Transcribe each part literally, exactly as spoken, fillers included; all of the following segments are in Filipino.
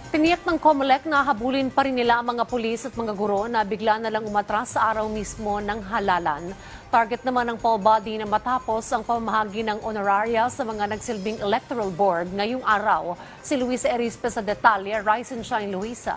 Tiniyak ng COMELEC na habulin pa rin nila ang mga pulis at mga guro na bigla na lang umatras sa araw mismo ng halalan. Target naman ng poll body na matapos ang pamahagi ng honoraria sa mga nagsilbing electoral board ngayong araw. Si Luisa Erispe sa detalye. Rise and shine, Luisa.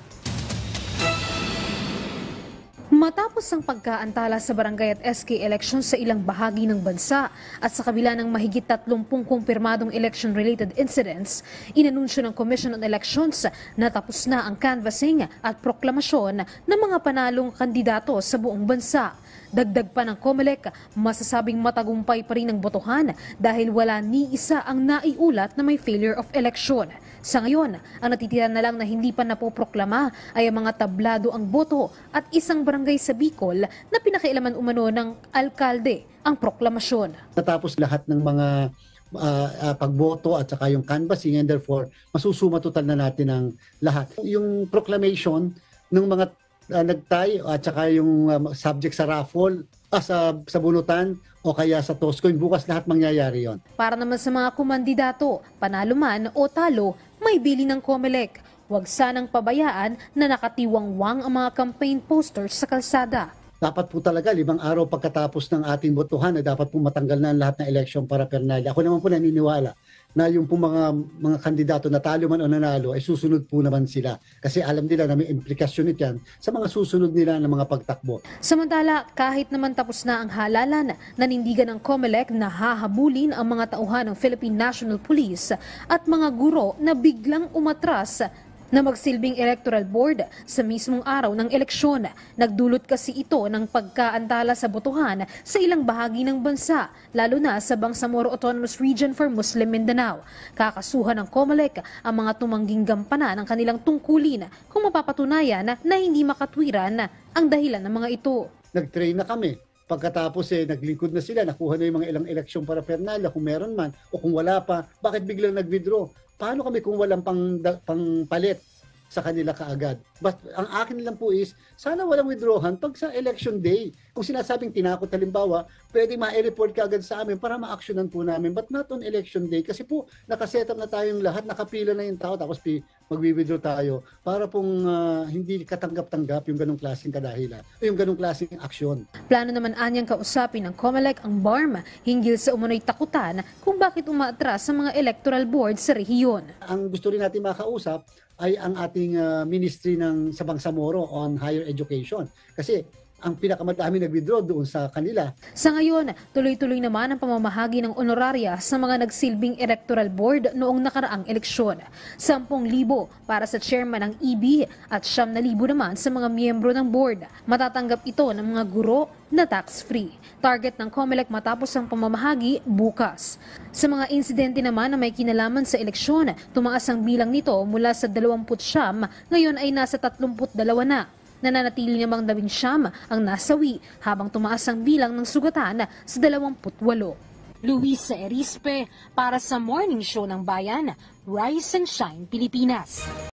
Matapos ang pagkaantala sa barangay at S K elections sa ilang bahagi ng bansa at sa kabila ng mahigit tatlumpung kumpirmadong election-related incidents, inanunsyo ng Commission on Elections na tapos na ang canvassing at proklamasyon ng mga panalong kandidato sa buong bansa. Dagdag pa ng COMELEC, masasabing matagumpay pa rin ang botohan dahil wala ni isa ang naiulat na may failure of election. Sa ngayon, ang natitira na lang na hindi pa napoproklama ay ang mga tablado ang boto at isang barangay sa Bicol na pinakailaman umano ng alkalde ang proklamasyon. Natapos lahat ng mga uh, uh, pagboto at saka yung canvassing, and therefore masusuma total na natin ang lahat. Yung proclamation ng mga uh, nagtay at saka yung uh, subject sa raffle, ah, sa, sa bunutan o kaya sa toss coin, bukas lahat mangyayari yon. Para naman sa mga kumandidato, panalo man o talo, may bili ng COMELEC. Huwag sanang pabayaan na nakatiwangwang ang mga campaign posters sa kalsada. Dapat po talaga limang araw pagkatapos ng ating botohan na dapat po matanggal na ang lahat ng election paraphernalia. Ako naman po naniniwala na yung po mga, mga kandidato na talo man o nanalo ay susunod po naman sila. Kasi alam nila na may implikasyon ito yan sa mga susunod nila ng mga pagtakbo. Samantala, kahit naman tapos na ang halalan, nanindigan ng COMELEC na hahabulin ang mga tauhan ng Philippine National Police at mga guro na biglang umatras na magsilbing electoral board sa mismong araw ng eleksyon. Nagdulot kasi ito ng pagkaantala sa botohan sa ilang bahagi ng bansa, lalo na sa Bangsamoro Autonomous Region for Muslim Mindanao. Kakasuhan ng COMELEC ang mga tumangging gampanan ng kanilang tungkulin kung mapapatunayan na hindi makatwiran ang dahilan ng mga ito. Nag-train na kami. Pagkatapos eh, naglingkod na sila, nakuha na yung mga ilang eleksyon paraphernalia kung meron man o kung wala pa, bakit biglang nag-withdraw? Paano kami kung walang pang, pang palit sa kanila kaagad? But ang akin lang po is, sana walang withdrawhan pag sa election day. Kung sinasabing tinakot halimbawa, pwede ma-report ka agad sa amin para ma-actionan po namin. But not on election day. Kasi po, nakaset up na tayong lahat, nakapila na yung tao, tapos magwi-withdraw tayo para pong uh, hindi katanggap-tanggap yung ganong klaseng kadahilan o yung ganong klaseng aksyon. Plano naman anyang kausapin ng COMELEC ang B A R M hinggil sa umunoy takutan kung bakit umaatras sa mga electoral board sa rehiyon. Ang gusto rin natin makausap ay ang ating uh, ministry ng sa Bangsamoro on higher education. Kasi ang pinakamadami nag-withdraw doon sa kanila. Sa ngayon, tuloy-tuloy naman ang pamamahagi ng honoraria sa mga nagsilbing electoral board noong nakaraang eleksyon. sampung libo para sa chairman ng E B at siyam na libo naman sa mga miyembro ng board. Matatanggap ito ng mga guro na tax-free. Target ng COMELEC matapos ang pamamahagi bukas. Sa mga insidente naman na may kinalaman sa eleksyon, tumaas ang bilang nito mula sa dalawampu't siyam, ngayon ay nasa tatlumput dalawa na. Nananatili namang labing siyam ang nasawi habang tumaas ang bilang ng sugatan sa dalawamput walo. Luisa Erispe para sa Morning Show ng Bayan, Rise and Shine, Pilipinas.